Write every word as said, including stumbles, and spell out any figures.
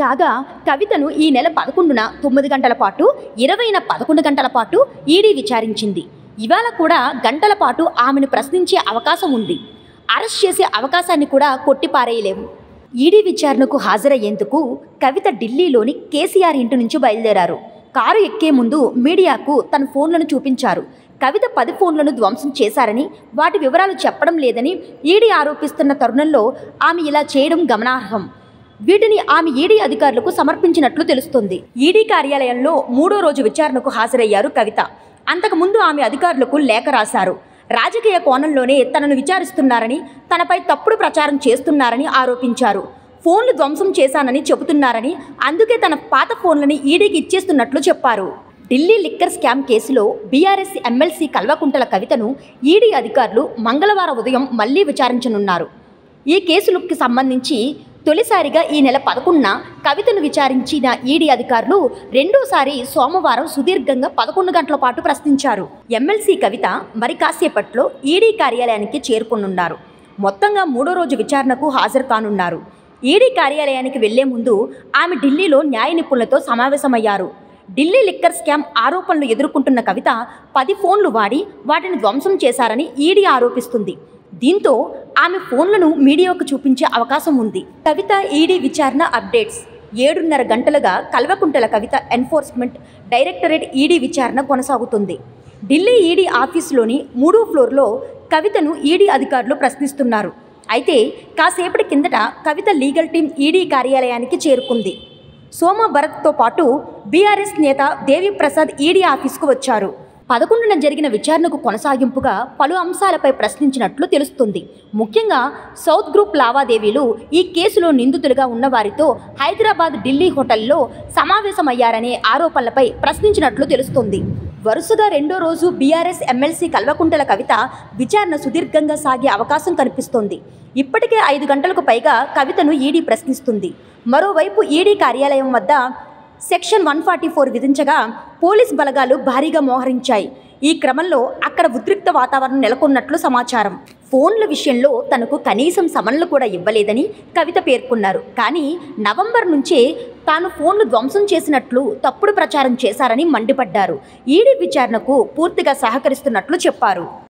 కాగా కవితను ఈ నెల పదకొండున తొమ్మిది గంటల పాటు, ఇరవైన పదకొండు గంటల పాటు ఈడీ విచారించింది. ఇవాళ కూడా గంటల పాటు ఆమెను ప్రశ్నించే అవకాశం ఉంది. అరెస్ట్ చేసే అవకాశాన్ని కూడా కొట్టిపారేయలేము. ఈడీ విచారణకు హాజరయ్యేందుకు కవిత ఢిల్లీలోని కేసీఆర్ ఇంటి నుంచి బయలుదేరారు. కారు ఎక్కే ముందు మీడియాకు తన ఫోన్లను చూపించారు. కవిత పది ఫోన్లను ధ్వంసం చేశారని, వాటి వివరాలు చెప్పడం లేదని ఈడీ ఆరోపిస్తున్న తరుణంలో ఆమె ఇలా చేయడం గమనార్హం. వీటిని ఆమె ఈడీ అధికారులకు సమర్పించినట్లు తెలుస్తోంది. ఈడీ కార్యాలయంలో మూడో రోజు విచారణకు హాజరయ్యారు కవిత. అంతకుముందు ఆమె అధికారులకు లేఖ రాశారు. రాజకీయ కోణంలోనే తనను విచారిస్తున్నారని, తనపై తప్పుడు ప్రచారం చేస్తున్నారని ఆరోపించారు. ఫోన్లు ధ్వంసం చేశానని చెబుతున్నారని, అందుకే తన పాత ఫోన్లని ఈడీకి ఇచ్చేస్తున్నట్లు చెప్పారు. ఢిల్లీ లిక్కర్ స్కామ్ కేసులో బీఆర్ఎస్ ఎమ్మెల్సీ కల్వకుంట్ల కవితను ఈడీ అధికారులు మంగళవారం ఉదయం మళ్లీ విచారించనున్నారు. ఈ కేసులకు సంబంధించి తొలిసారిగా ఈ నెల పదకొండున కవితను విచారించిన ఈడీ అధికారులు రెండోసారి సోమవారం సుదీర్ఘంగా పదకొండు గంటల పాటు ప్రశ్నించారు. ఎమ్మెల్సీ కవిత మరి కాసేపట్లో ఈడీ కార్యాలయానికి చేరుకునున్నారు. మొత్తంగా మూడో రోజు విచారణకు హాజరు కానున్నారు. ఈడీ కార్యాలయానికి వెళ్లే ముందు ఆమె ఢిల్లీలో న్యాయ నిపుణులతో సమావేశమయ్యారు. ఢిల్లీ లిక్కర్ స్కామ్ ఆరోపణలు ఎదుర్కొంటున్న కవిత పది ఫోన్లు వాడి వాటిని ధ్వంసం చేశారని ఈడీ ఆరోపిస్తుంది. దీంతో ఆమె ఫోన్లను మీడియాకు చూపించే అవకాశం ఉంది. కవిత ఈడీ విచారణ అప్డేట్స్. ఏడున్నర గంటలుగా Kalvakuntla Kavitha enforcement directorate ED విచారణ కొనసాగుతుంది. ఢిల్లీ ఈడీ ఆఫీసులోని మూడో ఫ్లోర్లో కవితను ఈడీ అధికారులు ప్రశ్నిస్తున్నారు. అయితే కాసేపటి కిందట కవిత లీగల్ టీం ఈడీ కార్యాలయానికి చేరుకుంది. సోమ భరత్తో పాటు బీఆర్ఎస్ నేత దేవిప్రసాద్ ఈడీ ఆఫీసుకు వచ్చారు. పదకొండున జరిగిన విచారణకు కొనసాగింపుగా పలు అంశాలపై ప్రశ్నించినట్లు తెలుస్తుంది. ముఖ్యంగా సౌత్ గ్రూప్ లావాదేవీలు ఈ కేసులో నిందితులుగా ఉన్న వారితో హైదరాబాద్, ఢిల్లీ హోటల్లో సమావేశమయ్యారనే ఆరోపణలపై ప్రశ్నించినట్లు తెలుస్తుంది. వరుసగా రెండో రోజు బీఆర్ఎస్ ఎమ్మెల్సీ కల్వకుంట్ల కవిత విచారణ సుదీర్ఘంగా సాగే అవకాశం కనిపిస్తోంది. ఇప్పటికే ఐదు గంటలకు పైగా కవితను ఈడీ ప్రశ్నిస్తుంది. మరోవైపు ఈడీ కార్యాలయం వద్ద సెక్షన్ వన్ ఫార్టీ ఫోర్ విధించగా పోలీస్ బలగాలు భారీగా మోహరించాయి. ఈ క్రమంలో అక్కడ ఉద్రిక్త వాతావరణం నెలకొన్నట్లు సమాచారం. ఫోన్ల విషయంలో తనకు కనీసం సమన్లు కూడా ఇవ్వలేదని కవిత పేర్కొన్నారు. కానీ నవంబర్ నుంచే తాను ఫోన్లు ధ్వంసం చేసినట్లు తప్పుడు ప్రచారం చేశారని మండిపడ్డారు. ఈడీ విచారణకు పూర్తిగా సహకరిస్తున్నట్లు చెప్పారు.